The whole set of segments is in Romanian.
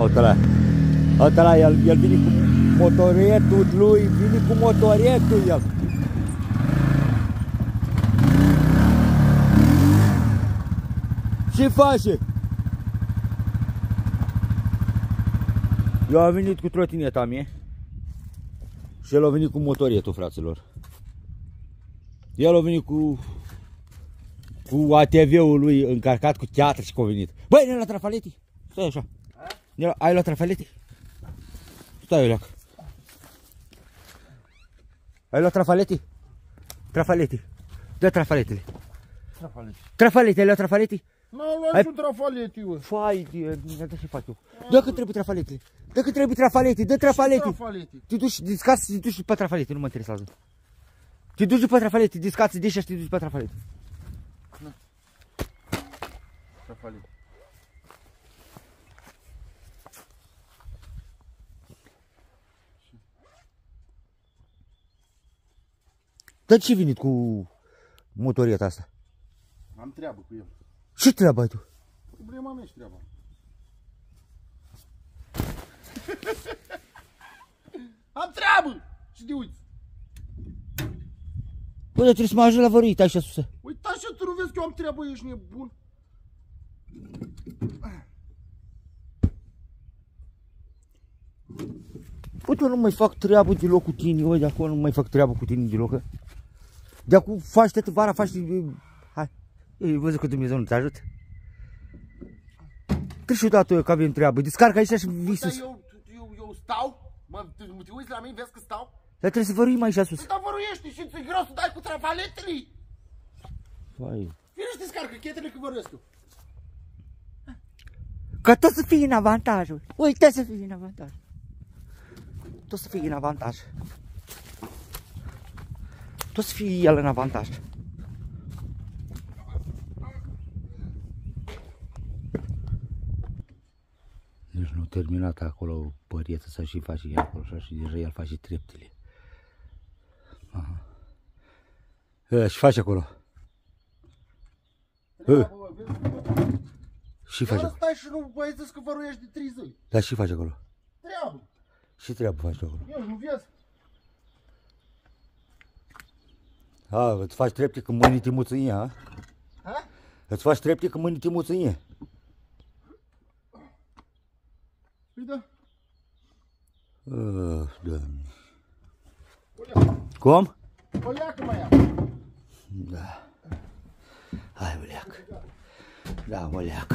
Uite-l, el vine cu motoretul lui, vine cu motoretul el. Ce face? Eu am venit cu trotineta mea și el a venit cu motoretul, fraților. El a venit cu ATV-ul lui încărcat cu teatră și că a venit. Băi, ne-ai luat trafaletii? Stai așa. Ai luat trafaletii? Stai, Iuleac. Ai luat trafaletii? Trafaletii. Dă trafaletele. Trafalete, ai luat trafaletii? N-am luat niciun trafaletii, bă. Fai, da ce fac eu? Dă că trebuie trafaletele. Dă că trebuie trafaletii, dă trafaletii. Te duci, discați, te duci pe trafalete, nu mă interesează. Te duci pe trafalete, discați, deși și te duci pe trafalete. Trafalete. Dar ce venit cu motorieta asta? Am treabă cu el. Ce treabă ai tu? Problema mea și treaba. Am treabă! Și de uiți. Bă, dar trebuie să mă ajut la văruit, așa sus. Uita așa, tu nu vezi că eu am treabă, ești nebun? Uite, eu nu mai fac treabă deloc cu tine, uite, de acolo nu mai fac treabă cu tine deloc. De acum faci toată vara, faci... Hai, ei, văzut că Dumnezeu nu te ajută. Treci odată că avem treabă, descarcă aici și vii sus. Eu stau? Mă, te uiți la mine, vezi că stau? Dar trebuie să văruim aici sus. Dar văruiești și ți-e greu să dai cu trafaletele? Vai. Vine și descarcă chetele că văruiesc eu. Că tot să fie în avantaj, uite să fie în avantaj. Tot să fie în avantaj. Tot să fie el în avantaj. Deci nu terminat acolo părieță să și face acolo și deja el face treptele. Aha. Și face acolo. Și face acolo. Stai și nu băieți că văruiești de 3 zile. Dar și face acolo. Treabă. Și treabă faci acolo. Eu nu vezi. Îți faci trepte când mâinii te muță în ea, Ha? Îți faci trepte când mâinii te muță în ea. Păi da. Doamne. Cum? O leacă mai ia. Da. Hai, o leacă. Da, o leacă.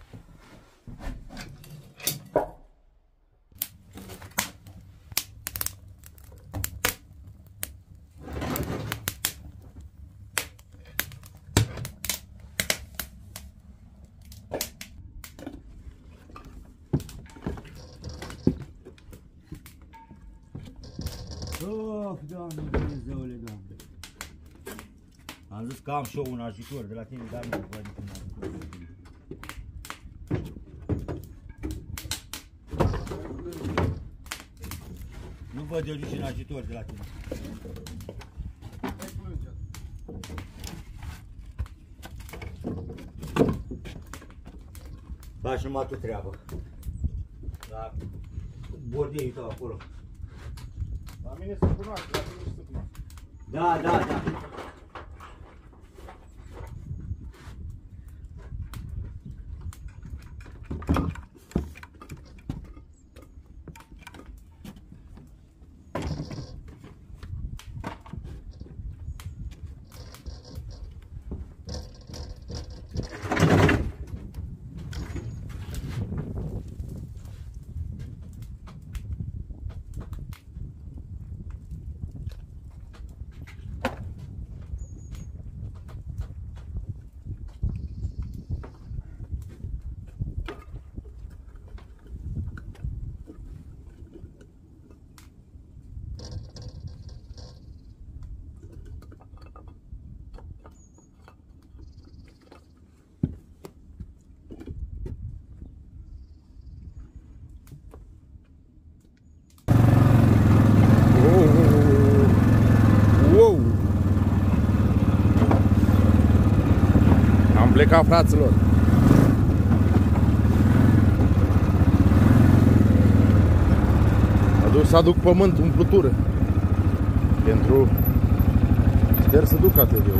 Doamne, Dumnezeule, Doamne. Am zis că am și eu un ajutor de la tine, dar nu văd niciun ajutor de la tine. Nu văd eu niciun ajutor de la tine. Faci numai tu treabă. La bordeiul tău acolo. La mine se cunoaște, la tine se cunoaște. Da, da, da. Am plecat, fraților. să aduc pământ, umplutură. Pentru... Sper să duc ATV-ul.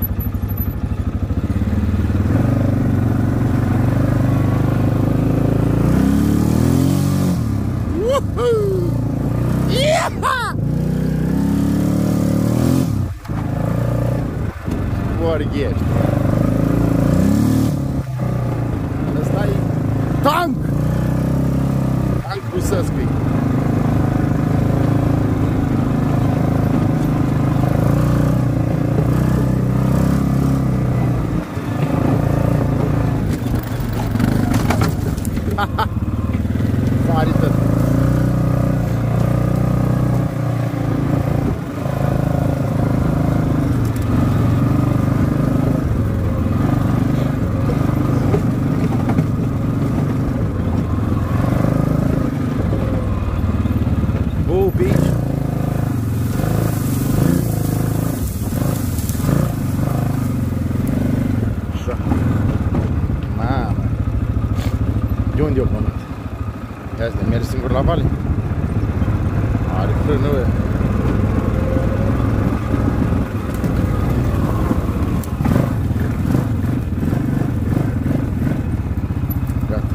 Vorghești. Ăsta-i tank! Tank rusesc-i. Marită. Oh, beach. Așa. Mamă. De unde e o pământ? Ia zi, mergi singur la vale? Are frână, bă. Gata.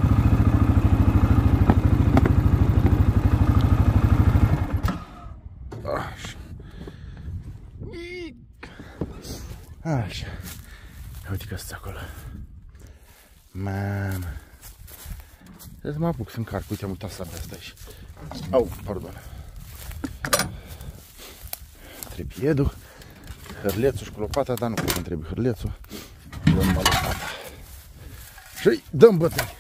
Așa. Așa. Uite că sunt acolo. Mamă. Trebuie să mă apuc să încarc. Uite, am uitat sabia asta aici. Au, pardon. Trebuie piedul, hârlețul și cu lopata, dar nu cred că îmi trebuie hârlețul. Dăm lopata. Și dăm bătăi.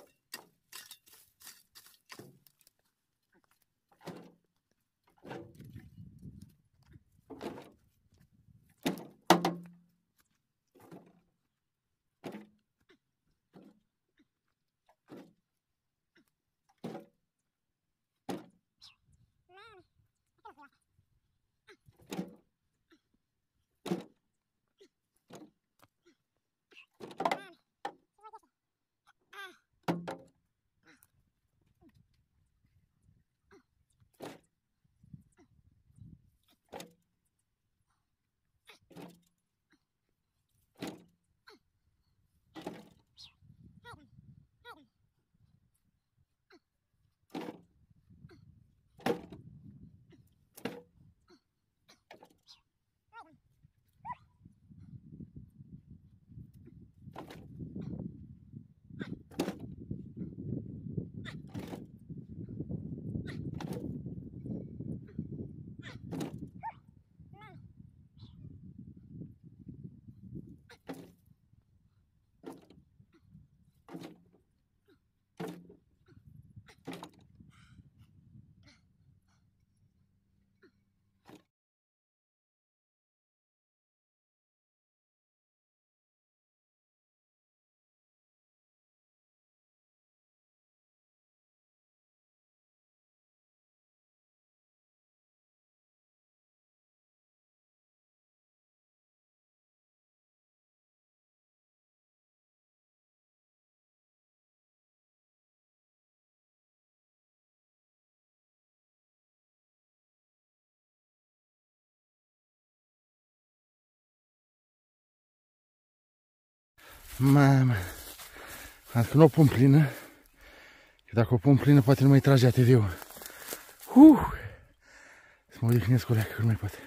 Mamă, dacă nu o pun plină, că dacă o pun plină poate nu mai trage ATV-ul. Să mă odihnesc o leacă, că nu mai poate.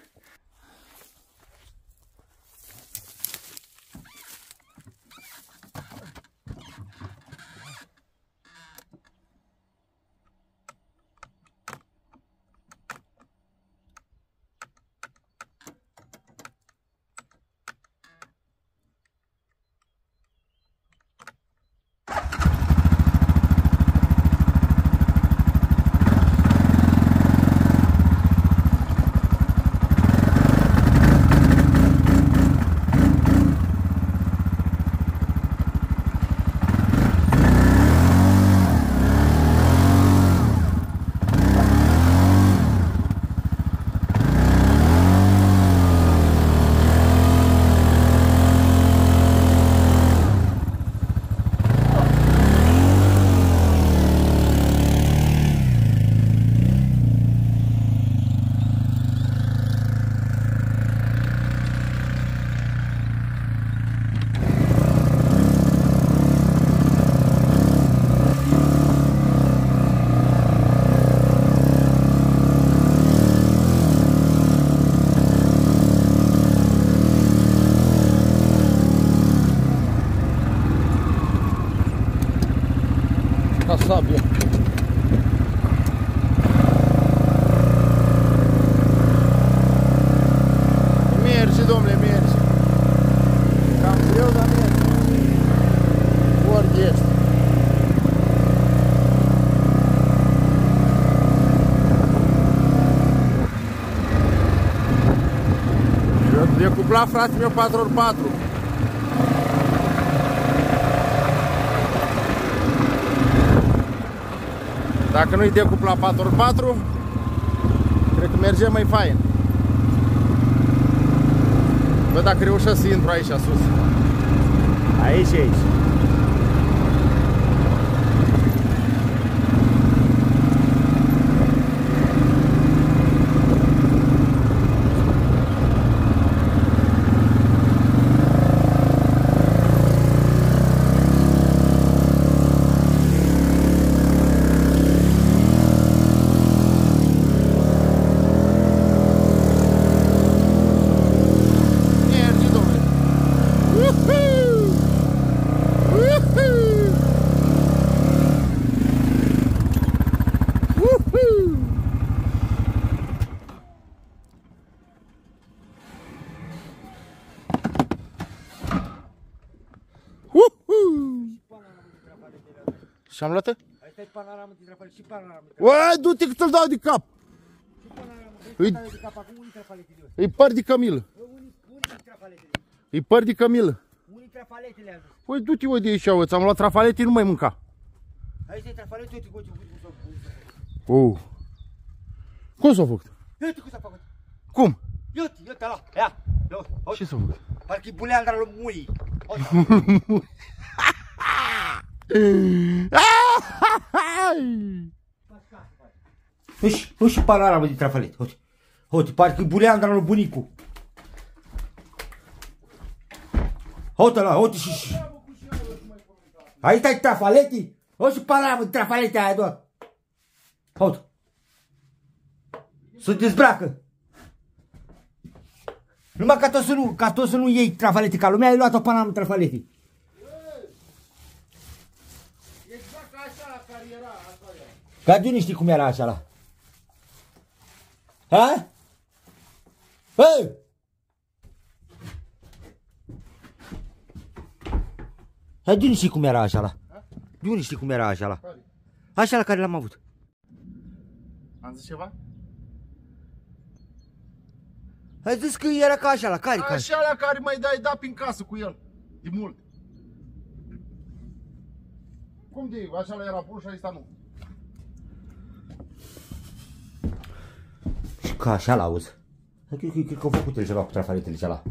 ca sabie. Merge, domnule, merge. Cam greu, dar merge. Ori ești. Decupla, frate meu, 4x4. Dacă nu-i decupla 4x4, cred că merge mai fain. Văd dacă reușesc să intru aici sus. Aici, aici. Și-am luat-o? Asta e panoramă de trafalet și panoramă de Uai, du-te că ți-l dau de cap! și panoramă de cap, acum unii trafaletele ăsta. E păr de cămilă. Unii trafaletele. E păr de cămilă. Unii trafaletele am zis. Păi du-te, o de aici, o, ți-am luat trafalete, nu mai mânca. Aici e trafalet, uite cum s-a făcut. Cum s-a făcut? Uite cum s-a făcut. Cum? Uite ăla, ia. Ce s-a făcut? Parcă-i buleandra lui Mui. Uși panoramă de trafalet. Uite, parcă-i buleandra lui bunicu. Uite ăla, uite și... Aici ai trafaletii? Uși panoramă de trafalete aia doar. Uite. Se dezbracă. Numai ca tot să nu iei trafalete ca lumea, ai luat o panoramă de trafalete. Exact așa care era, asta era. Ca de nu știi cum era așa la. Ha? Hei! Hai, de nu știi cum era așa la. De nu știi cum era așa la. Așa la care l-am avut. Am zis ceva? Ai zis că era ca așa la care? Așa la care mai dai da prin casă cu el. De mult. Cum de? Așa la era bun și ăsta nu. Și ca așa l-auzi. Cred că au făcut el ceva cu trafaletele ceala.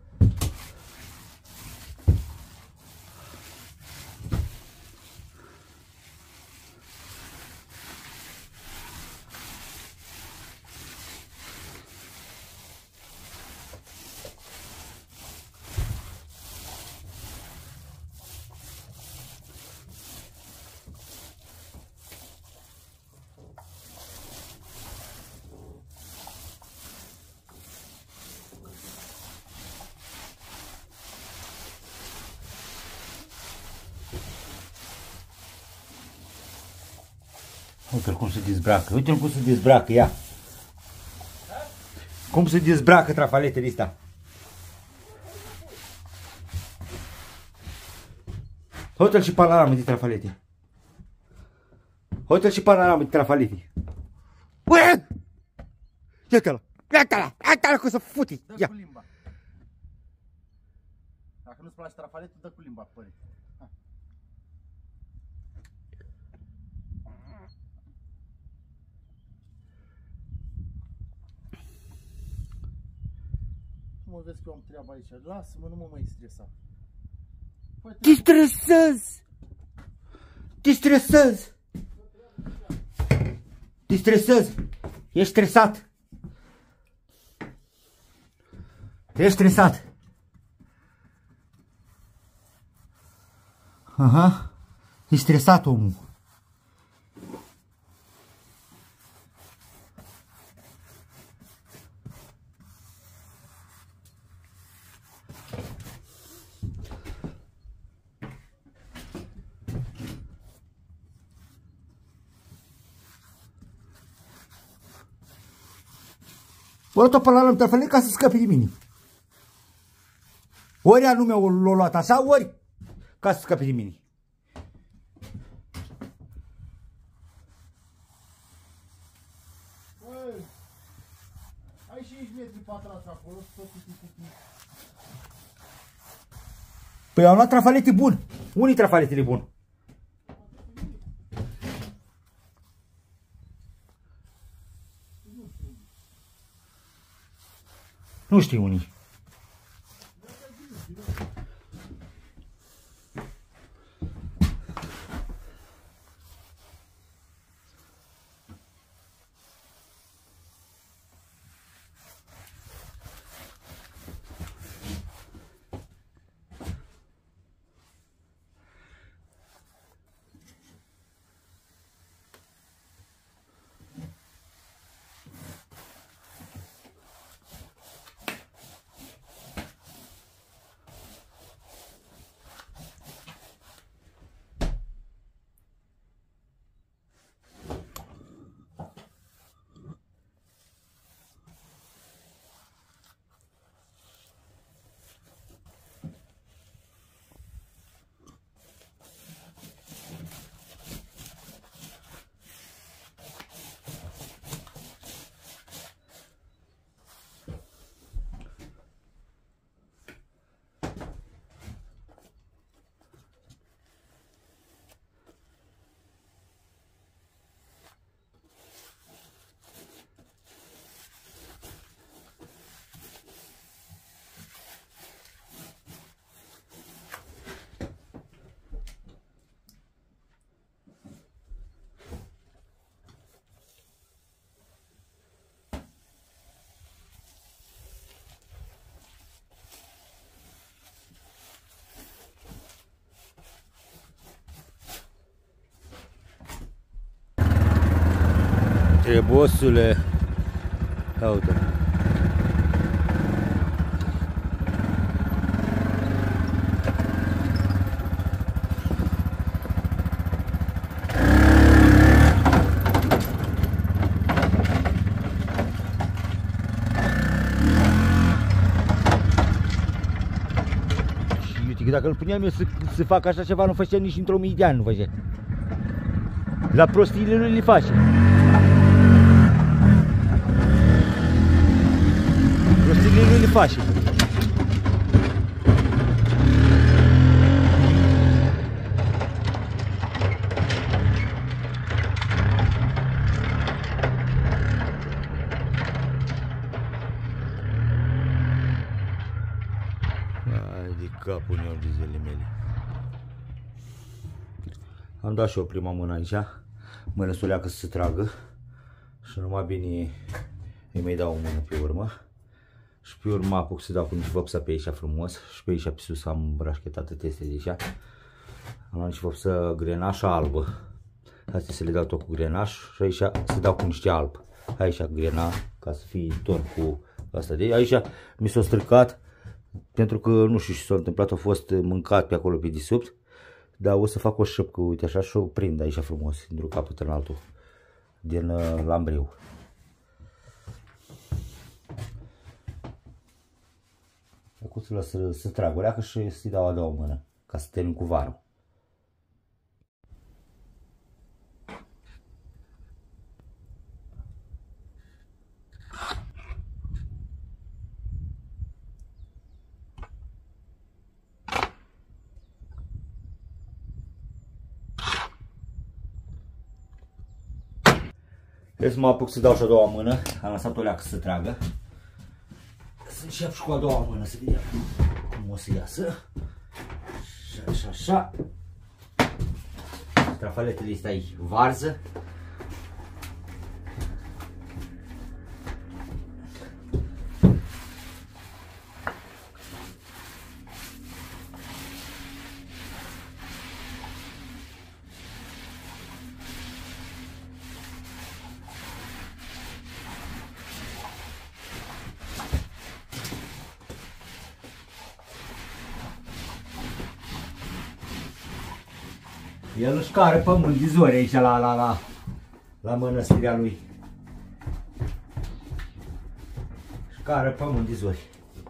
Uite-l cum se dezbracă, uite-l cum se dezbracă, ia. Cum se dezbracă trafaletele astea. Uite-l și panoramă de trafalete. Uite-l și panoramă de trafalete. Uite! Iată-l! Iată-l! Iată-l cum se fute! Dă cu limba. Dacă nu-ți place trafaletul, dă cu limba, părinte. Mă vezi că eu am treaba aici. Lasă-mă, nu mă mai stresa. Te stresezi! Te stresezi! Te stresezi! Ești stresat! Ești stresat! Aha! E stresat omul! O luat-o pe la lămtă fălnic ca să scape de mine. Ori anume l-a luat așa, ori ca să scape de mine. Ai 5 metri pătrați acolo, tot cu. Păi am luat trafalete bun. Unii trafaletele bun? Nu știu unii. Trebosule, uite. Și uite că dacă îl puneam eu să fac așa ceva, nu făcea nici într-o mie de ani, nu făcea. La prostiile lui le face. Prostiile lui le face. Hai de capul meu de zilele mele. Am dat și eu prima mână aici, mână să o leacă să se tragă și numai bine îi mai dau o mână pe urmă și pe urmă apuc să dau cu niște vopsă pe aici frumos și pe aici pe sus am brașchetate teste de aici. Am luat niște vopsă grenaș albă, astea să le dau tot cu grenaș și aici să dau cu niște alb, aici grena ca să fie tot cu asta de aici. Mi s-a stricat pentru că nu știu ce s-a întâmplat, a fost mâncat pe acolo pe desubt. Dar o să fac o șăpcă, uite așa, și o prind aici frumos, din capăt în altul, din lambriu. Acum să las să trag o leacă și să-i dau a doua mână, ca să termin cu varul. Trebuie să mă apuc să dau și a doua mână, am lăsat o leacă să tragă. Să încep și cu a doua mână, să vedem cum o să iasă. Și așa, așa. Trafaletele astea ai varză. El își cară pământ de zori aici la mănăstirea lui. scară pământ de zori.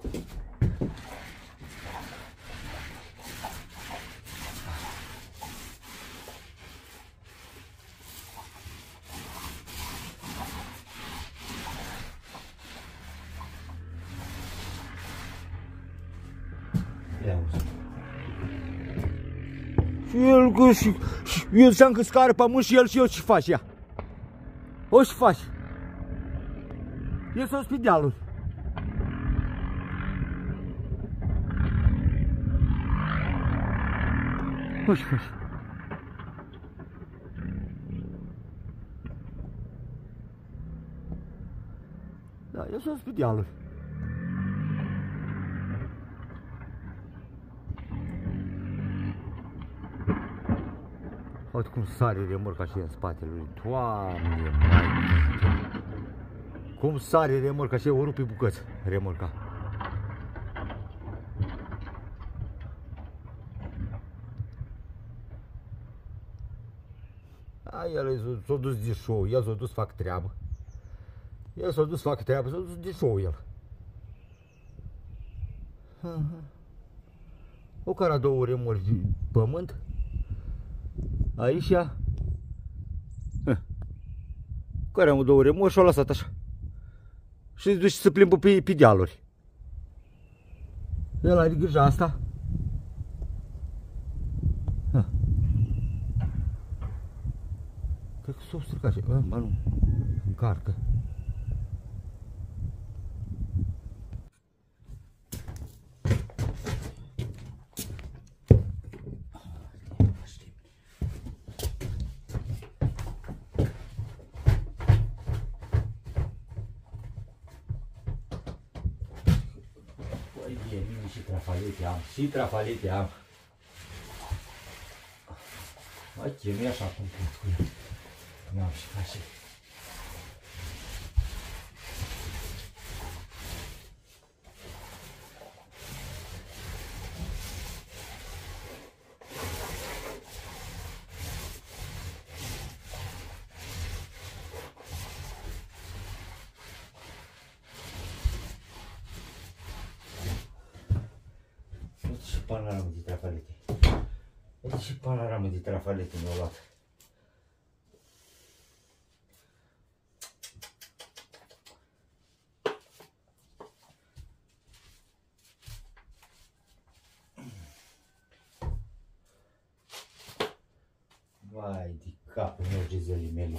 Și el ziceam că scară pământ și el ce face ea? O ce faci? El s-a pe dealuri. O ce faci? Da, el s-a pe dealuri. Uite cum sare remorca și în spatele lui. Doamne, mai cum sare remorca și o rupe bucăți remorca. A, el s-a dus de show, el s-a dus fac treabă. El s-a dus fac treabă, s-a dus de show el. O cara două remorci de pământ. Aici, care am două remorci și-o lăsat așa. Și se duce să plimbă pe dealuri. El are grijă asta. Cred că s-o stricat și... Ba nu, încarcă. Și trafalete am. Mai chinui așa cum pot cu el. N-am și ca și. Panoramă de trafalete. Uite și panoramă de trafalete mi-au luat. Vai de capul meu, gezelii mele.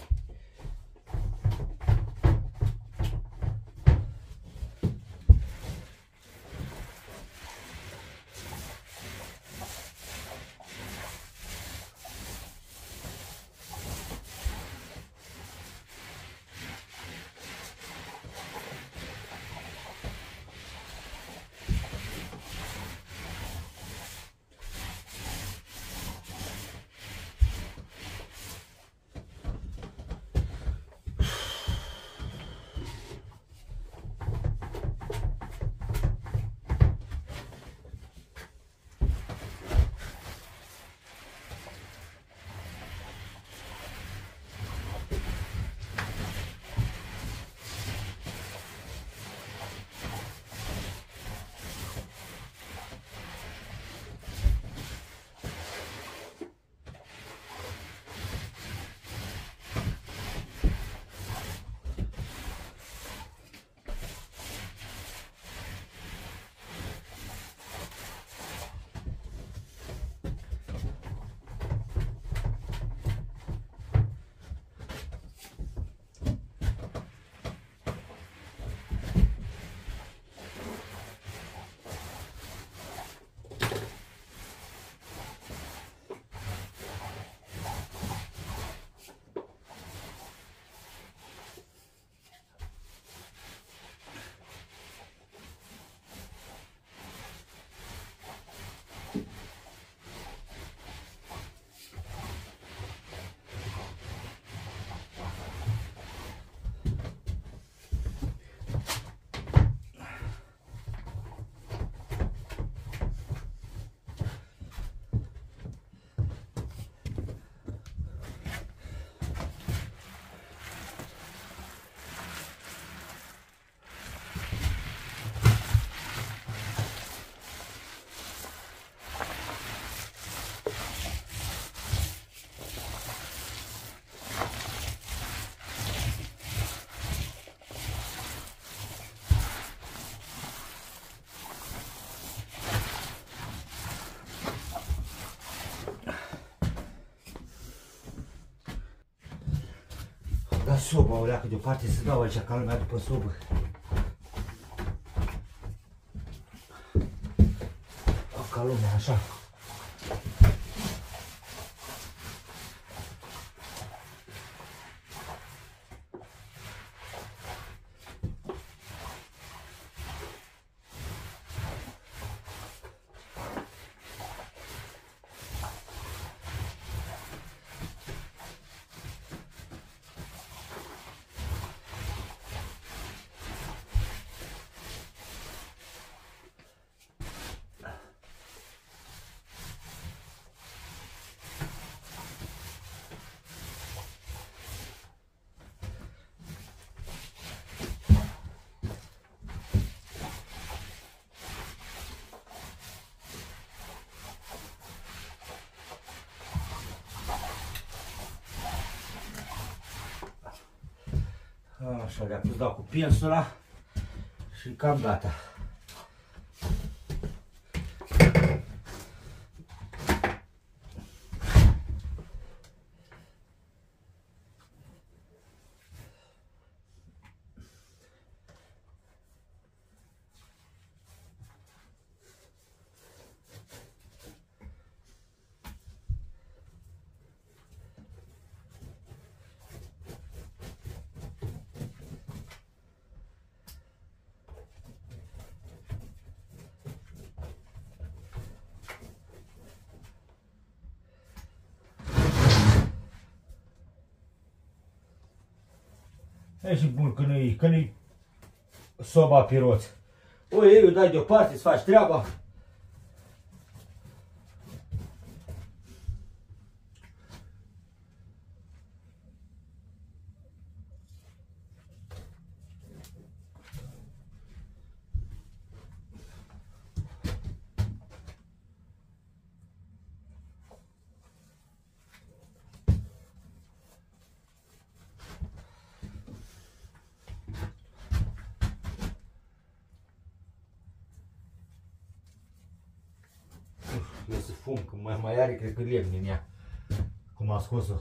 băgat soba o leacă deoparte să dau aici ca lumea după sobă. Ca lumea, așa. Așa, de acum dau cu pensula și cam gata. E și bun că nu-i soba pe roți. O iei, o dai deoparte, îți faci treaba. Eu să fum, că mai are, cred că lemn în ea, cum a scos-o.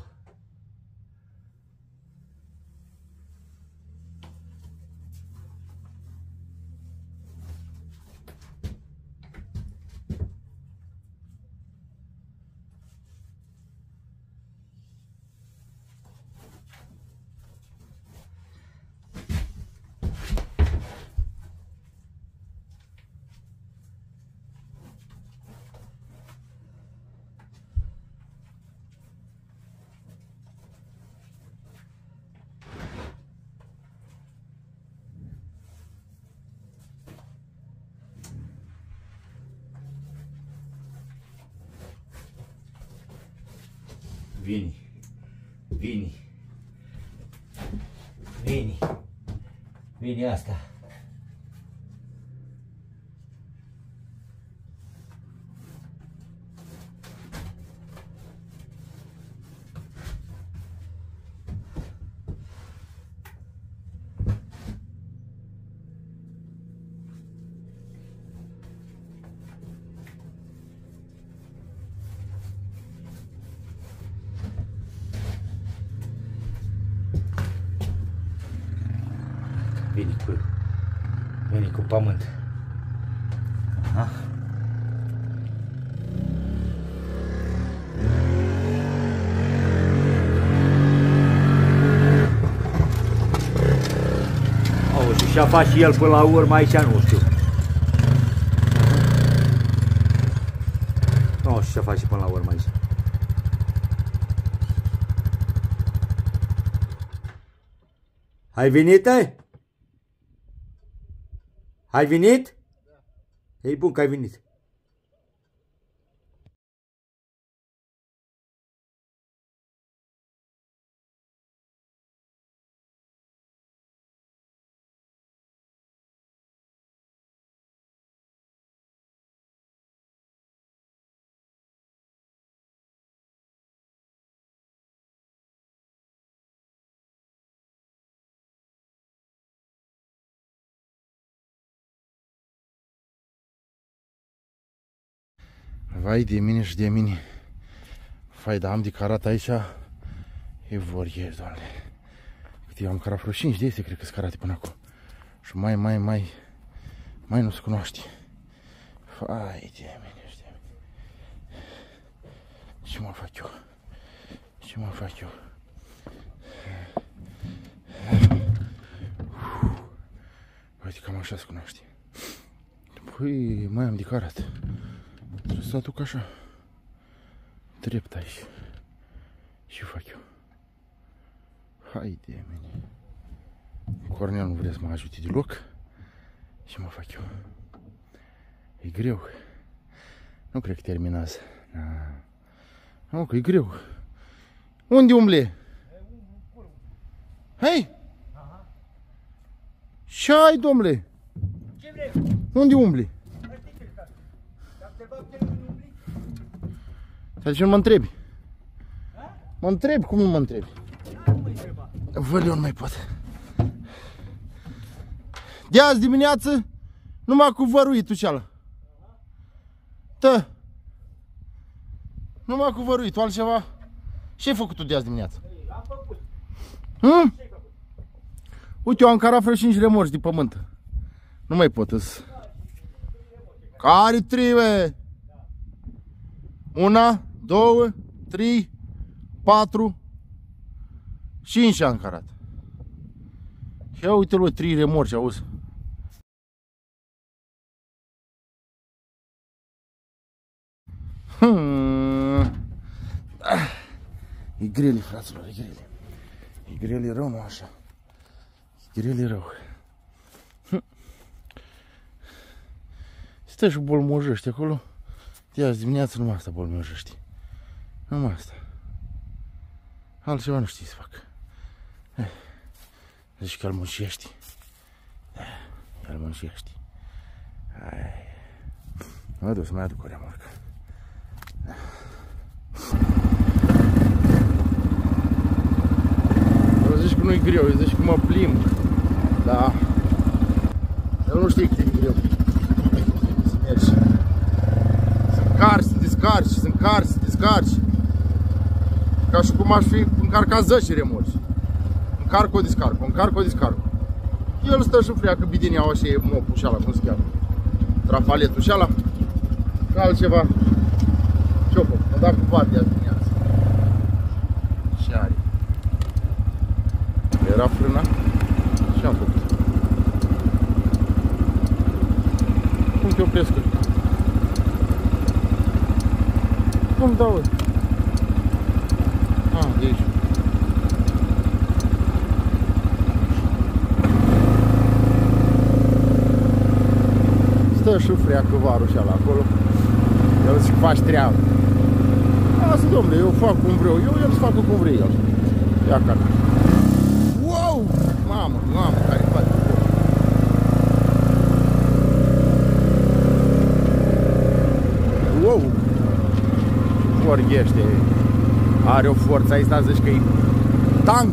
Vini, vini, vini, vini asta. Veni cu pământ. Aha. Au, și ce-a fac și el până la urmă aici, nu știu. Nu știu ce face până la urmă aici. Ai venit, ai? Ai venit? Da. E bun că ai venit. Vai de mine și de mine. Fai, dar am de carat aici. E vor ieri, doamne. efectiv, am carat vreo 5 de este, cred că scarate până acum. Și mai nu se cunoaște. Fai de mine, ăștia. Ce mă fac eu? Ce mă fac eu? Uite, cam așa se cunoaște. Păi, mai am de carat. Trebuie să aduc așa. Drept aici. Ce fac eu? Hai de mine. Cornel nu vrea să mă ajute deloc. Ce mă fac eu? E greu. Nu cred că terminează. Nu, că e greu. Unde umble? Hei! Ce ai, domnule? Ce vrei? Unde umbli? Dar ce nu mă întrebi? Mă întrebi? Cum nu mă întrebi? Vă, eu nu mai pot. De azi dimineață numai cu văruitul ceala. Da. Numai cu văruitul, altceva. Ce ai făcut tu de azi dimineață? Am făcut. Uite, eu am carat vreo 5 remorci de pământ. Nu mai pot, îs. Care 3, bă? 1, 2, 3, 4, 5 am carat. Ia uite-l, 3 remorci, auzi. E grele, fraților, e grele. E grele rău, nu așa. E grele rău. Stai și bolmojești acolo. De azi dimineață numai asta bolmojești. Numai asta. Altceva nu știi să fac. Zici că îl muncești. Îl muncești. Mă duc să mai aduc o remorcă. Eu zici că nu-i greu, eu zici că mă plimb. Da. Eu nu știu cât e greu. Să mergi. Să încarci, să descarci, să încarci, să descarci. Ca și cum aș fi încarcat 10 remorci. Încarc-o, descarc-o, încarc-o, descarc-o. El stă și freacă bidineaua și e mopul și ala, cum se cheamă. Trafaletul și ala. Ca altceva. Ce-o făcut? Mă dat cu partea azi dimineață. Ce are? Era frâna. Ce am făcut? Cum te opresc? Cum dau? De aici. Stă și freacă varul și ala acolo. El zice că faci treabă. Asta, domnule, eu fac cum vreau eu, el să facă cum vrei el. Ia ca. Wow! Mamă, care face. Wow! Vorghește. Are o forță aici, dar zici că e tank.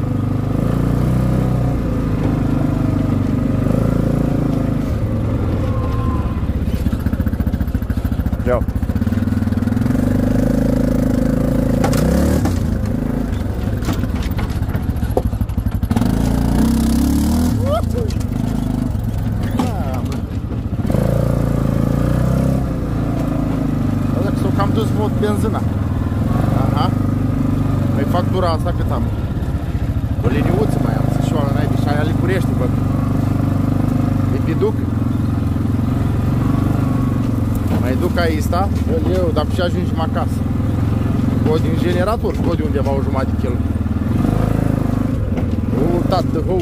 Ia. Cam dus mult benzina. Aha. Mai factura asta cât am? O liniuță mai am, să-și oameni naibii și aia Licurești, bă. E piduc. Mai duc aici, eu, dar și ajungem acasă. O din generator, scot de undeva o jumătate de kilo. O, tată, ho!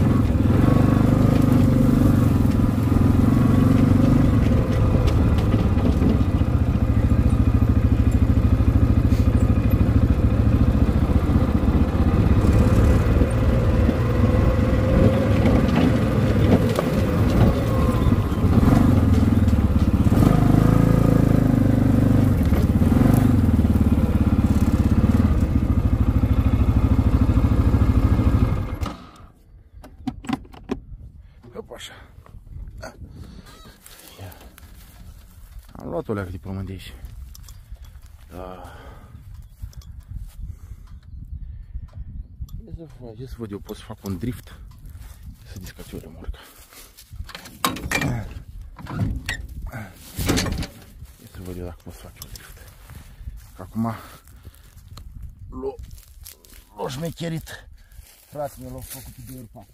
Am luat o leacă de pământ de aici. Da. Ia să văd, eu pot să fac un drift. Să discați o remorcă. Ia să văd eu dacă pot să fac un drift. Că acum l-o șmecherit. Fratele l-a făcut de urpat.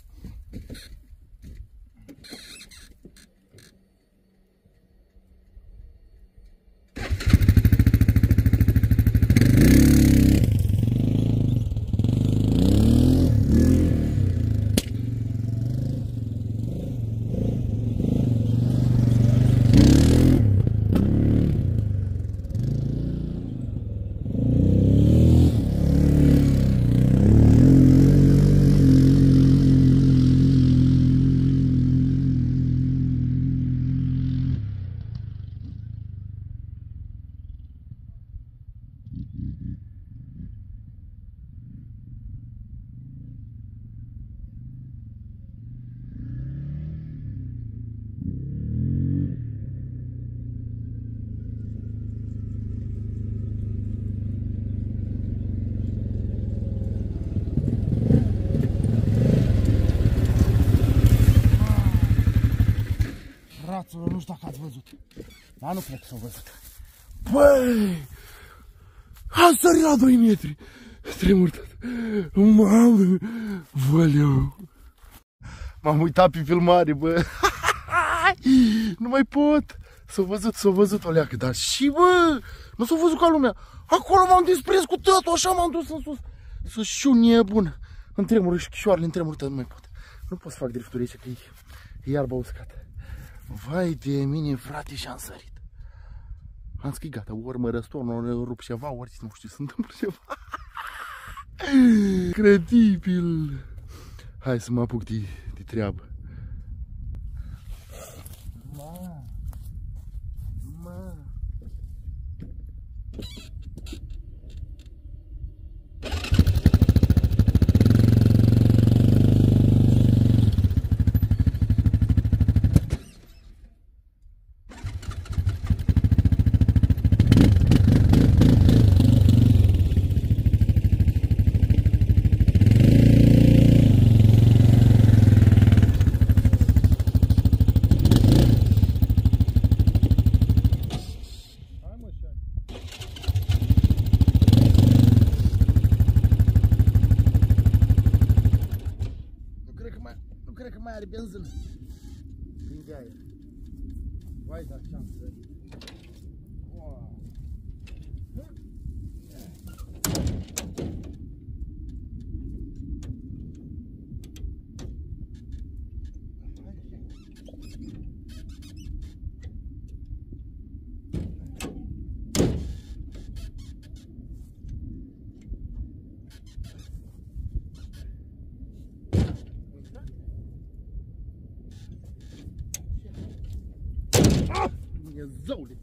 Fraților, nu știu dacă ați văzut. Dar nu cred că s-au văzut. Băi! Am sărit la 2 metri. Tremurtat. Mamă! Văleu! M-am uitat pe filmare, bă. Nu mai pot. S-au văzut o leacă, dar și bă! Nu s-au văzut ca lumea. Acolo m-am desprins cu totul, așa m-am dus în sus. Să știu nebun. Îmi tremură și chișoarele, îmi tremură, nu mai pot. Nu pot să fac drifturi aici, că e iarba uscată. Vai de mine, frate, și-am sărit. Am scris, gata, ori mă răstorn, ori rup ceva, ori nu știu, se întâmplă ceva. Credibil. Hai să mă apuc de treabă. Are benzină. Prinde aer. Vai, dar ce-am sărit. Zăule!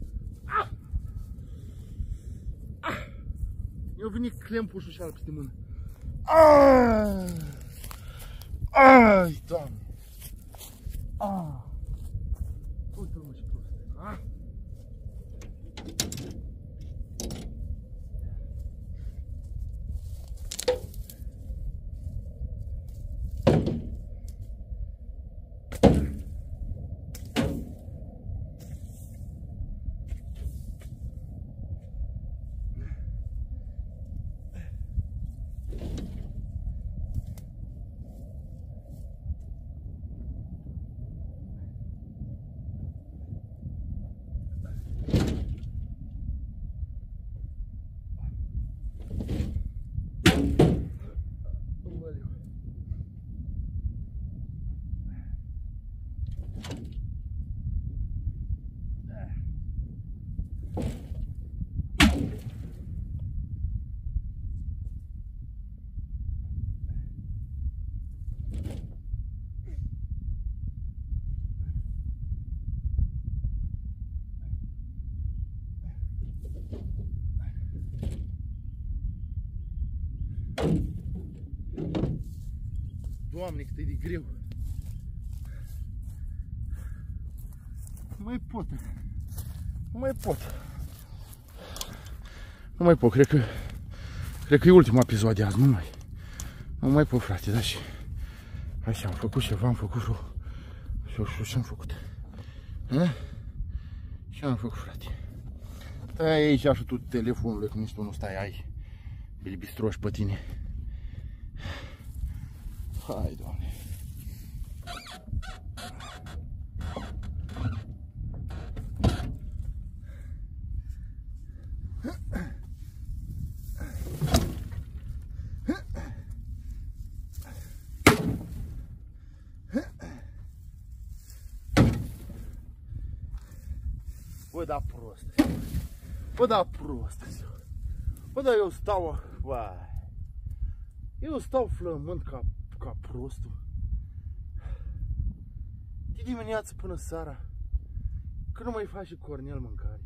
Eu venit clempul și ușoară peste mână. Ai, Doamne! Uite-l mă, ce prost! Doamne, cât e de greu. Nu mai pot. Nu mai pot. Nu mai pot. Cred că e ultima episod de azi. Nu mai pot, frate, da, și așa, am făcut ceva, am făcut și am făcut. Ce am făcut, frate? Stai aici și tu telefonul, că nici tu nu stai, ai bilibistroși pe tine. Hai, Doamne. Bă, da prost. Bă, da prost. Bă, da eu stau, vai. Eu stau flămând ca prostul. De dimineață până seara, că nu mai faci și Cornel mâncare.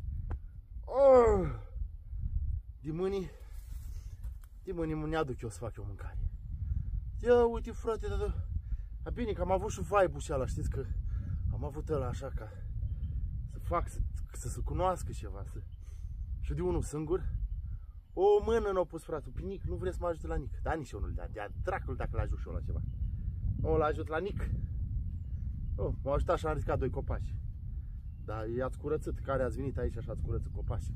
De mâini ne aduc eu să fac eu mâncare. Ia uite, frate, dar bine că am avut și vibe-ul ăla, știți că am avut ăla așa ca să fac, să se cunoască ceva, și de unul singur. O mână n-a pus fratul pe Nic, nu vreți să mă ajute la Nic. Da, nici eu nu-l da, de-a dracul dacă l-ajut și eu la ceva. O, l-ajut la Nic. M-a ajutat și am ridicat 2 copaci. Dar i-ați curățit, care ați venit aici și ați curățit copaci.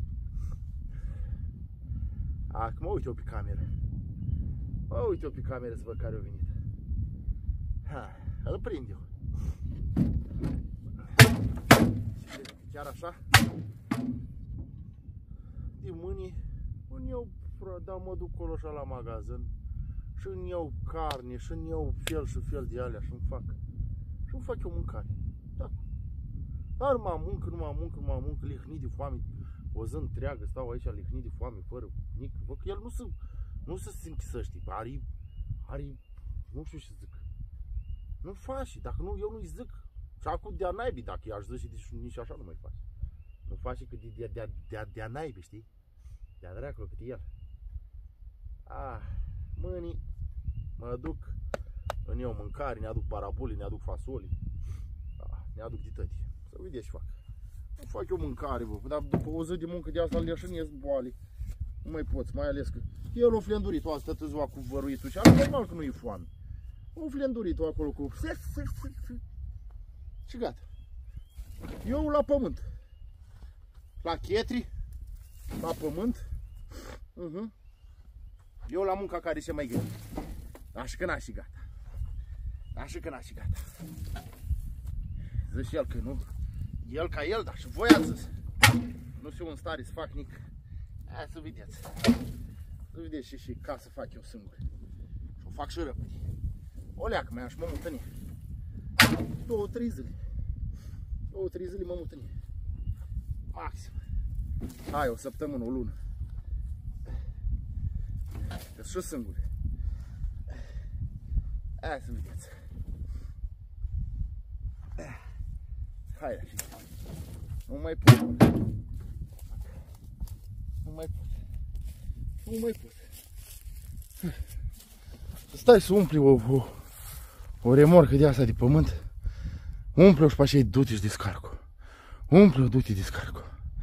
Acum mă uit eu pe cameră. Mă uit eu pe cameră să văd care a venit. Îl prind eu. Chiar așa? De mâini îmi iau, dar mă duc acolo așa la magazin și îmi iau carne și îmi iau fel și fel de alea și îmi fac eu mâncare. Da. Dar nu mă amunc, lihnit de foame. O zi întreagă stau aici lihnit de foame fără Nic. Văd că el nu se închisăște. Are, nu știu ce zic. Nu faci, dacă nu, eu nu-i zic. Și acum de-a naibii, dacă i-aș zice, nici așa nu mai faci. Nu faci că de-a naibii, știi? De-a dracului cât e el. Mâini mă duc, îmi iau mâncare, ne aduc barabuli, ne aduc fasoli, ne aduc de tăti. Să vedeți ce fac. Nu fac eu mâncare, bă, dar după o zi de muncă de asta îl leșănesc boale. Nu mai poți, mai ales că el o flendurit-o asta tătă ziua cu văruitul și ala normal că nu e foame. O flendurit-o acolo cu... Și gata. Eu la pământ. La chetri, la pământ. Eu la munca care se mai greu. Așa că n-a și gata. Așa că n-a și gata. Zice el că nu. El ca el, dar și voi ați zis. Nu știu în stare să fac nic. Hai să vedeți. Să vedeți și ca să fac eu singur. Și o fac și repede. O leacă mea și mă mutănie. 2-3 zile. 2-3 zile mă mutănie. Maxim. Hai, o săptămână, o lună. Că-s și singur. Hai să vedeți. Hai, așa. Nu mai pot. Nu mai pot. Nu mai pot. Stai să umpli o remorcă de asta de pământ. Umple-o și pe așa du-te și descarcă-o. Umple-o, du-te, descarcă-o.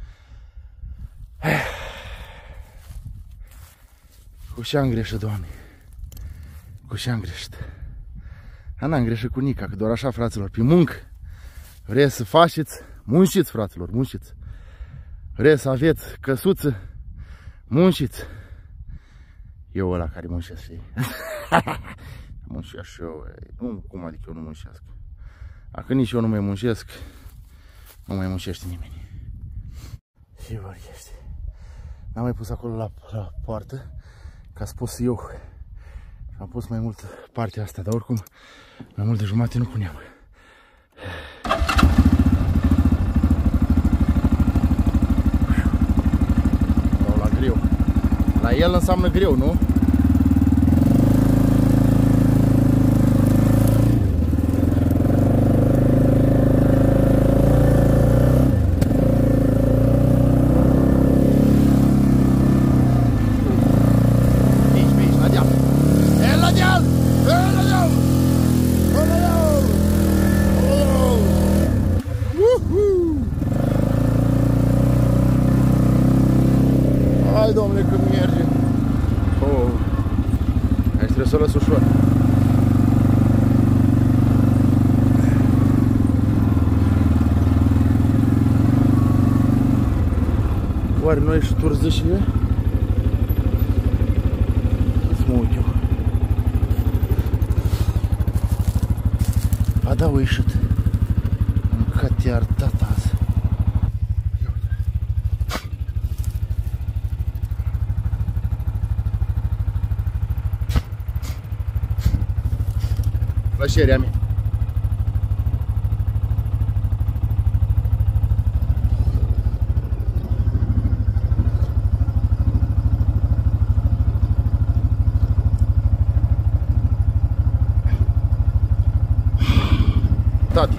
Cu ce-am greșit, Doamne? Cu ce-am greșit? N-am greșit cu Nica, că doar așa, fraților, pe muncă. Vreți să faceți? Munciți, fraților, munciți. Vreți să aveți căsuță? Munciți. Eu ăla care muncesc, știi? Muncesc și eu, nu, cum adică eu nu muncesc? Dacă nici eu nu mai muncesc, nu mai muncește nimeni. Și vorbește. N-am mai pus acolo la poartă, ca să pot să iau. Am pus mai mult partea asta, dar oricum, mai mult de jumate nu puneam. Dau la greu. La el înseamnă greu, nu? Hai, domnule, că merge. să o lăs ușor. Oare nu ești turză și eu? Să mă uit eu. A, da, o ieșit. Mâncat iar tata azi. Plăcerea mea. Tati.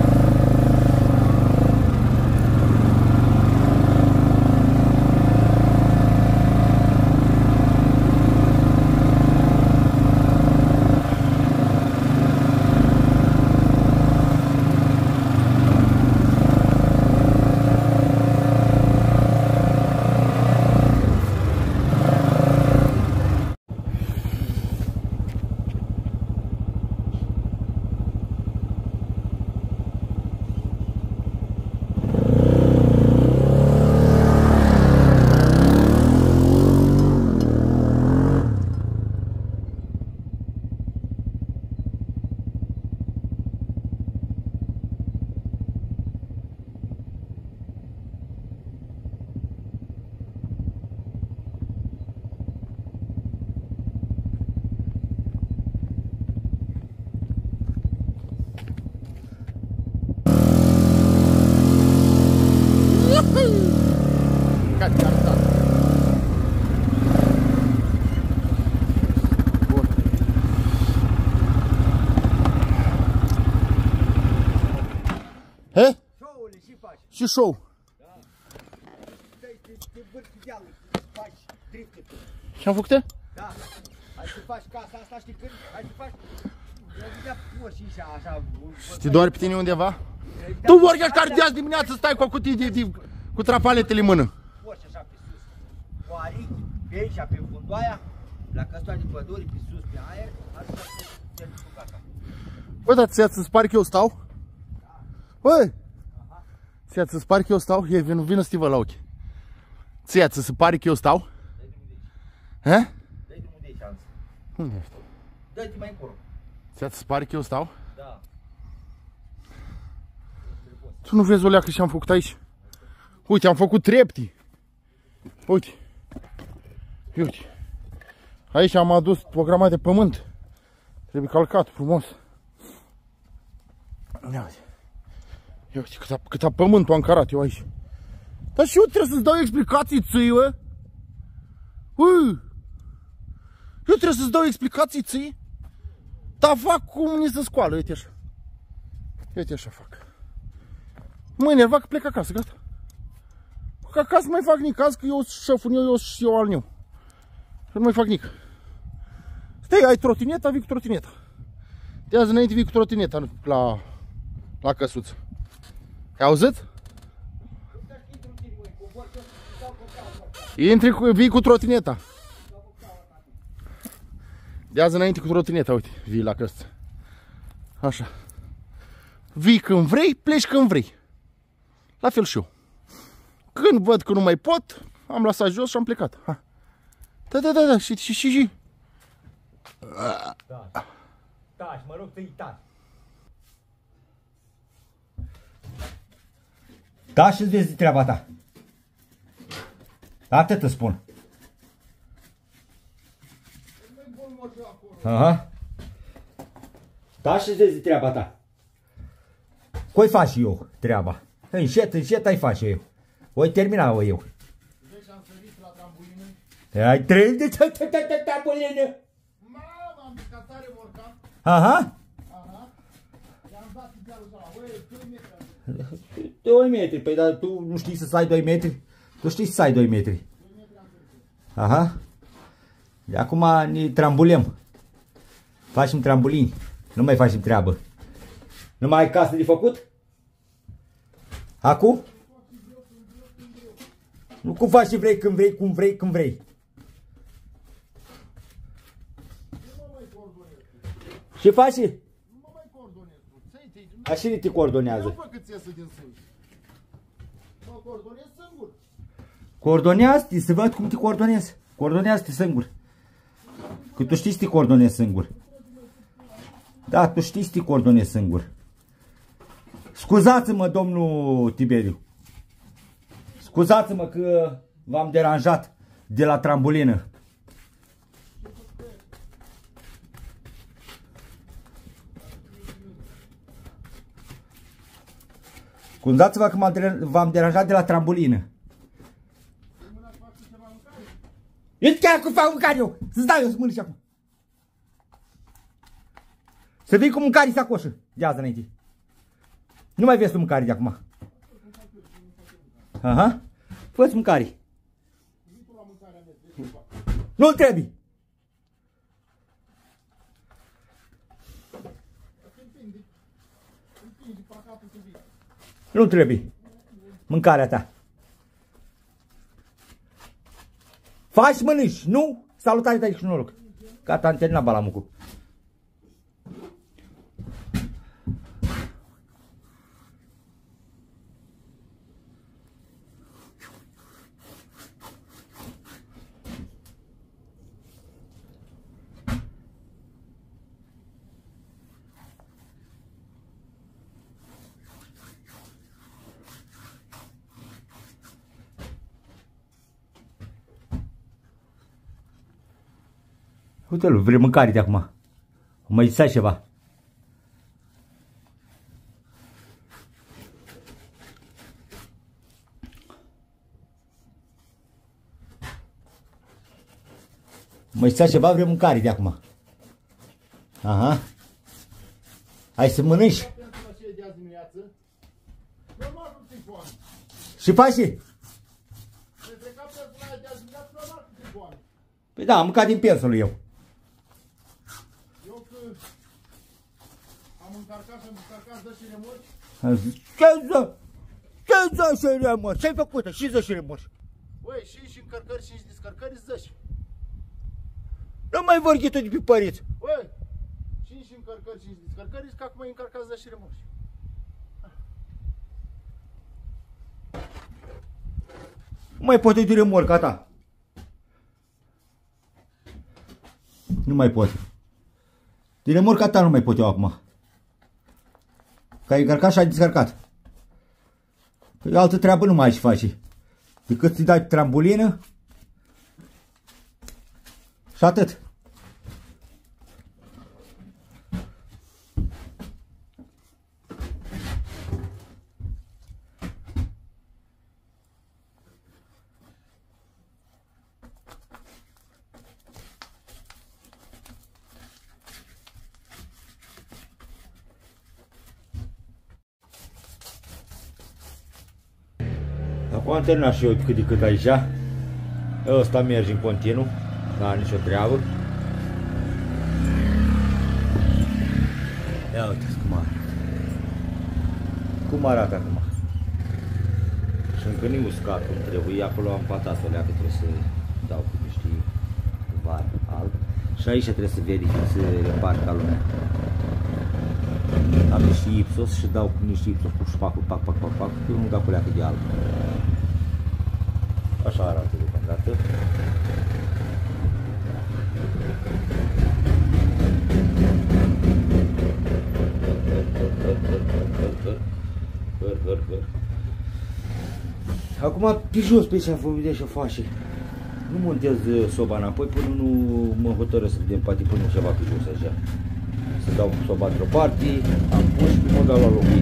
He? Show-ule și faci. Și show. Da. Te vârți dealul, faci driftul. Ce-am făcut? Da. Hai să faci casa asta, știi când? Hai să faci. Ia poși și așa. Te doare pe tine undeva? Tu vorgea care de azi dimineață stai cu o cutie cu trapaletele în mână. Poși așa pe sus. Cu arichi, pe aici, pe fundoaia, la căstoare de păduri, pe sus, pe aer, așa te duci cu casa. Bă, dar ți-ați să-ți pare că eu stau? Băi! Ți-ați să-ți pare că eu stau? E, vină Stivă la ochi. Ți-ați să-ți pare că eu stau? Dă-i drumul de aici, șansă. Unde ești? Dă-i mai încolo. Ți-ați să-ți pare că eu stau? Da. Tu nu vezi o leacă ce am făcut aici? Uite, am făcut trepti. Uite. Uite. Aici am adus o grămadă de pământ. Trebuie calcat frumos. Ia uite. Ia uite câta pământ am încarat eu aici. Dar și eu trebuie să-ți dau explicații ții, bă? Eu trebuie să-ți dau explicații ții? Dar fac cum ni se scoală, uite așa. Uite așa fac. Mă enerva că plec acasă, gata. Că acasă nu mai fac nici caz, că eu sunt șeful eu și eu al meu. Și nu mai fac nici. Stai, ai trotineta, vii cu trotineta. De azi înainte vii cu trotineta la căsuță. Ai auzit? Vii cu trotineta. De azi înainte cu trotineta, uite, vii la căsuță. Așa. Vii când vrei, pleci când vrei. La fel și eu. Când văd că nu mai pot, am lăsat jos și am plecat. Ha. Da, și. Taci, mă rog, să-i taci. Taci și-ți vezi treaba ta. Atât îți spun. Aha. Taci și-ți vezi treaba ta. Coi faci eu treaba? Încet ai face eu. Voi termina-o eu. Vezi, am sărit la trambulină. Ai trei de trambulină. Mamă, am micat tare morca. Aha. I-am dat idealul ăla. Băi, 2 metri. 2 metri, păi dar tu nu știi să ai 2 metri? Tu știi să ai 2 metri. Aha. De acum ne trambulem. Facem trambulini. Nu mai facem treabă. Nu mai ai casă de făcut? Acum? Nu cum faci și vrei, când vrei, cum vrei, când vrei. Și faci? Nu mă mai coordonez tu. Așa te coordonează. Eu fac că-ți iasă din sân. Mă coordonez singur. Coordonează-te, să văd cum te coordonezi. Coordonează-te singur. Că tu știi să te coordonezi singur. Da, tu știi să te coordonezi singur. Scuzați-mă, domnul Tiberiu. Scuzați-mă că v-am deranjat de la trambulină. Scuzați-vă că v-am deranjat de la trambulină. Eu chiar cu fac mâncare eu. Să-ți dau eu să mănânci acum. Să vii cu mâncare sacoșă de azi înainte. Nu mai vezi tu mâncare de acum. Aha. Fă-ți mâncare. Nu-l trebuie. Nu trebuie. Mâncarea ta. Faci, mănânci, nu? Salutare tăi și noroc. Gata, am terminat balamucul. Uite-l, vrei mâncare de acum. Mai zisea ceva. Mai zisea ceva, vrei mâncare de acum. Aha. Hai să mănânci. Și faci și? Păi da, am mâncat din pensul eu. Eu că am încărcat și am încărcat ză și remorci. Ce ză și remorci? Ce-ai făcut? Și ză și remorci? Băi, și încărcări și descărcări zăși. Nu mai vorbi tu de pe părinți. Băi, și încărcări și descărcări, că acum ai încărcat ză și remorci. Nu mai poate de remorca ta. Nu mai pot. De remorca ta nu mai pot eu acum. Că ai încărcat și ai descărcat. Păi altă treabă nu mai ai ce faci. Decât să-i dai trambulină. Și atât. Acum am terminat și eu cât de cât aici. Ăsta merge în continuu, n-are nicio treabă. Ia uite cum arată. Cum arată acum. Și încă nu-i uscat cum trebuie. Acolo am patat o leacă, trebuie să dau cu niște var alb. Și aici trebuie să verific, să repar ca lumea. Am niște ipsos și dau cu niște ipsos cu șpacul, pac, până nu dau cu leacă de alb. Așa arată deocamdată. Acum pe jos pe ce-a făcut și-o face. Nu montez soba înapoi până nu mă hotără să vedem, poate până ceva pe jos așa. Să dau soba într-o parte, am pus și mă dau la locul.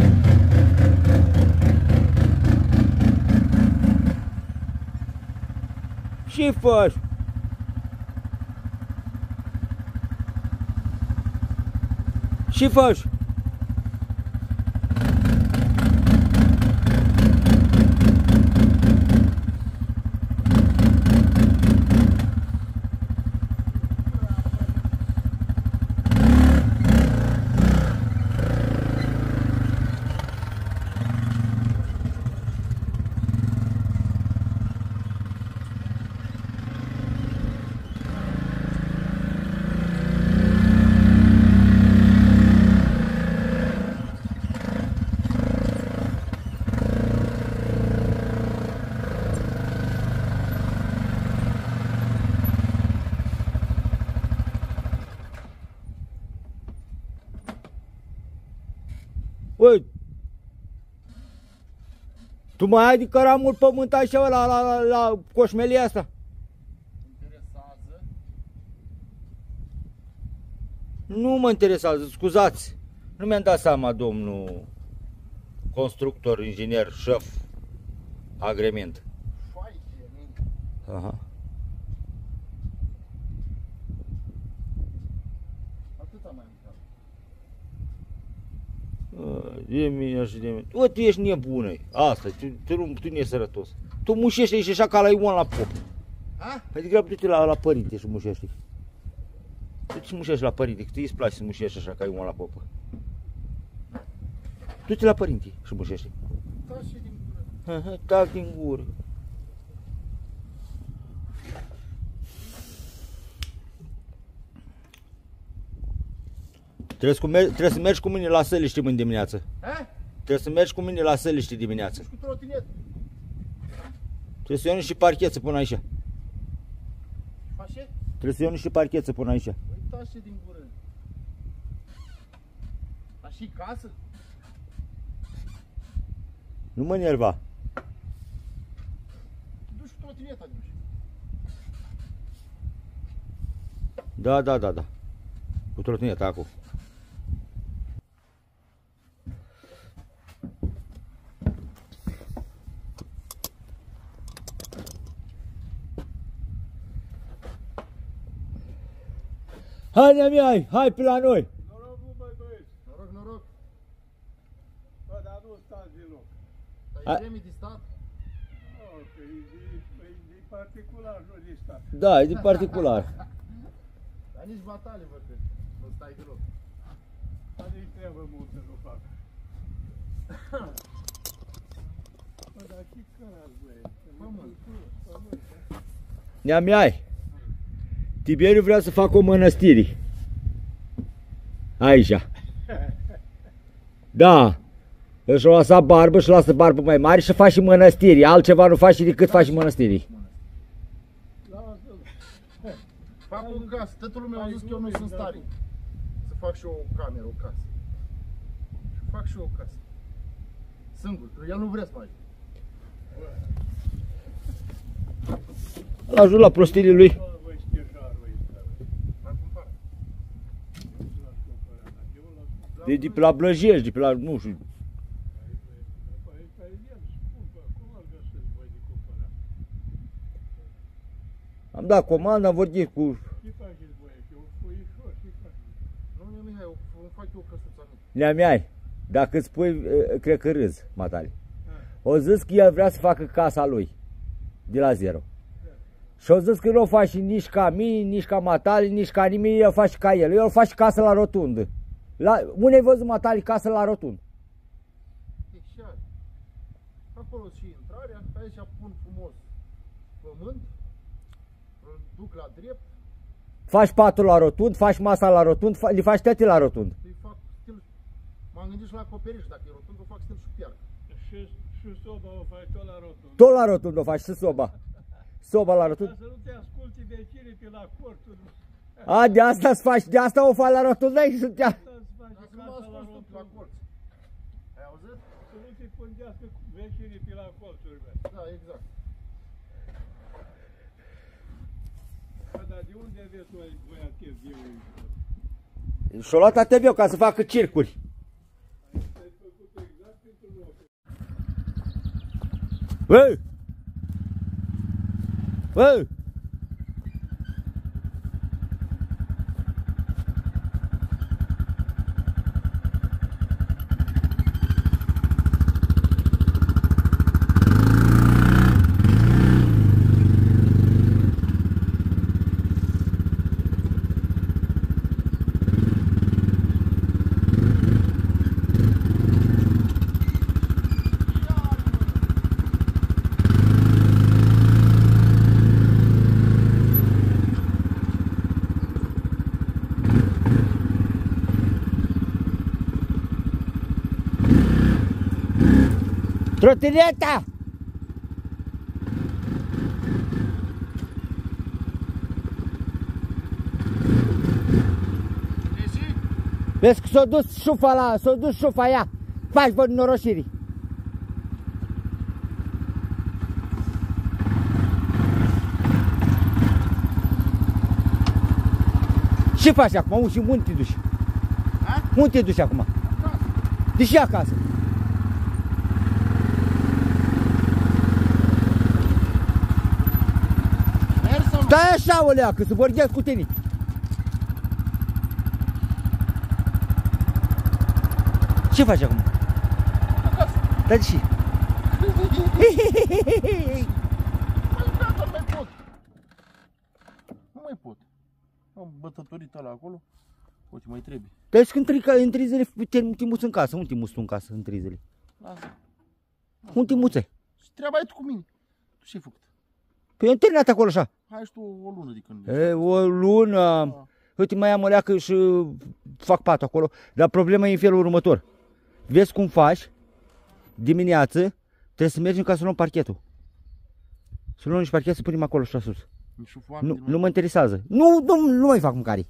Ce faci? Ce faci? Ui, tu mai ai de căra mult pământ așa la coșmelia asta? Interesează. Nu mă interesează, scuzați. Nu mi-am dat seama, domnul constructor, inginer, șef, agrement. Aha. Atâta mai am. De mine și de mine. Bă, tu ești nebună. Asta, tu nu ești sărătos. Tu mușește și așa ca la Ion la pop. Ha? Mai degrabă du-te la părinte și mușește. Du-te mușești la părinte, că îți place să mușești așa ca Ion la popă. Du-te la părinte și mușește. Taci din gură. Tac din gură. Trebuie să mergi cu mine la Săliște mâine dimineață. Ha? Trebuie să mergi cu mine la Săliște dimineață. Cu trotinet. Trebuie să iau niște parcheță până aici. Face? Trebuie să iau niște parcheță până aici. Taci din gură. Dar și casă? Nu mă nerva. Duci cu trotineta, duci. Da. Cu trotineta acum. Hai, neamii, hai pe la noi! Noroc, băi băieți! Noroc. Bă, dar nu stați deloc. Dar e premii de stat? Ok, e particular, nu de stat. Da, e din particular. Dar nici batale, văd că nu stai deloc. Dar nici treabă multă nu fac. Bă, dar ce cărați, băi? Pământ. Neamii, Tiberiu vrea să facă o mănăstire. Aici. Da. Își lăsa barbă și lasă barbă mai mare și faci și mănăstiri. Altceva nu faci decât faci mănăstiri. Fac o casă. Toată lumea a zis că eu nu sunt stare să fac și o cameră, o casă. Și fac și eu o casă. Singur, că el nu vrea să faci. L-a ajuns la prostiile lui. Băi, știrjarul ăsta. L-am cumpărat. Nu l-aș cumpăra, dar eu l-aș De pe la Blăjești, de pe la, nu știu. Păi, pe el scumpă. Cum îl găsesc voi de cumpărat? Am dat comandă, am vorbit cu... Ce faceți voi? E un puișor, ce faceți? Nu, Mihai, îmi fac eu o căsuță mică. Neamii, dacă îți spui, cred că râzi, matale. O zis că el vrea să facă casa lui, de la zero. Și o zis că nu o faci nici ca mine, nici ca matale, nici ca nimeni, el faci ca el. El face casă la rotundă. Unde ai văzut matale casă la rotundă? Deci, acolo și intrarea, aici pun frumos pământ, îl duc la drept, Faci patul la rotund, faci masa la rotund, le faci toate la rotund. îi fac stil, m-am gândit și la acoperiș, dacă e rotund, o fac stil și piarcă. Și soba o faci tot la rotund. Tot la rotund o faci și soba. Soba la rotund. Ca să nu te asculti vecinii pe la corturi. A, de asta îți faci, de asta o faci la rotund, aici să te... Să-ți faci Dacă nu casa la ascult rotund. la colț. Ai auzit? Să nu te pândească vecinii pe la colțuri, bă. Da, exact. Bă, dar de unde aveți voi atât de Și-o luat ATV-ul ca să facă circuri. ai făcut exact pentru locul. Bă! Bă! Trotineta! Deci, Vezi că s-a dus șufa ea. Faci, văd norosirii. Ce faci acum? Și unde te duci? Unde te duci acum? De ce acasă? Stai așa, o leacă, să vorbesc cu tine. Ce faci acum? Acasă. Dar de ce? Nu mai pot. Am bătătorit ăla acolo. Uite, mai trebuie. Dar și când într-i zile te muți în casă, unde te muți tu în casă într-i zile? Lasă. Unde te muți? Și treaba e tu cu mine. Tu ce-ai făcut? Păi eu am terminat acolo așa. Hai și tu o lună de când. E, o lună. Uite, mai am o leacă și fac patul acolo. Dar problema e în felul următor. Vezi cum faci dimineață, trebuie să mergem ca să luăm parchetul. Să luăm niște parchet să punem acolo și la sus. Nu mă interesează. Nu mai fac mâncare.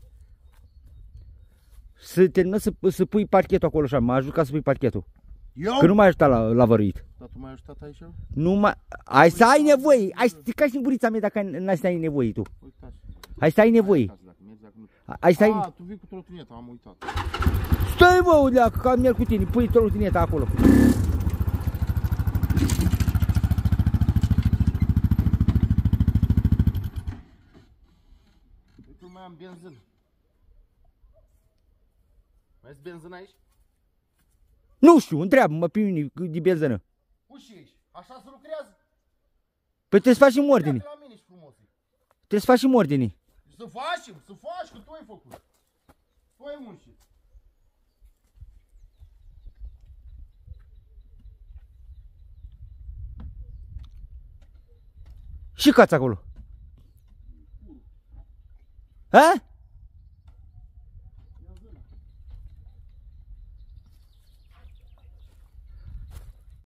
Să termină să pui parchetul acolo așa. Mă ajut ca să pui parchetul. Eu? Că nu mai ajuta la văruit. Dar tu m-ai ajutat aici? Nu mai... Ai să ai nevoie. Ai ca și în gurița mea dacă n-ai să ai nevoie tu. Uitați. Ai să ai nevoie. Ai să ai... A, tu vii cu trotineta, am uitat. Stai bă, uleacă, că merg cu tine. Pui trotineta acolo. Uite, mai am benzină. Mai ai benzină aici? Nu știu, întreabă-mă pe mine de benzină. Uși aici. Așa se lucrează? Păi trebuie să facem ordine. La mine și frumos. Trebuie să facem ordine. Să facem, că tu ai făcut. Tu ai muncit. Și cați acolo. Ha?